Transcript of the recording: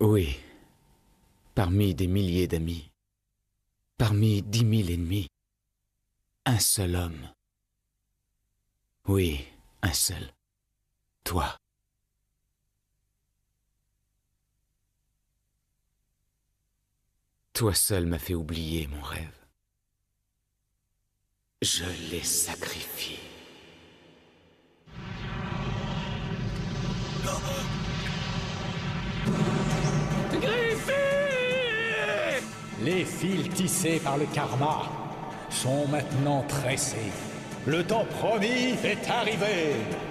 Oui, parmi des milliers d'amis, parmi 10 000 ennemis, un seul homme. Oui, un seul. Toi. Toi seul m'as fait oublier mon rêve. Je l'ai sacrifié. Les fils tissés par le karma sont maintenant tressés. Le temps promis est arrivé.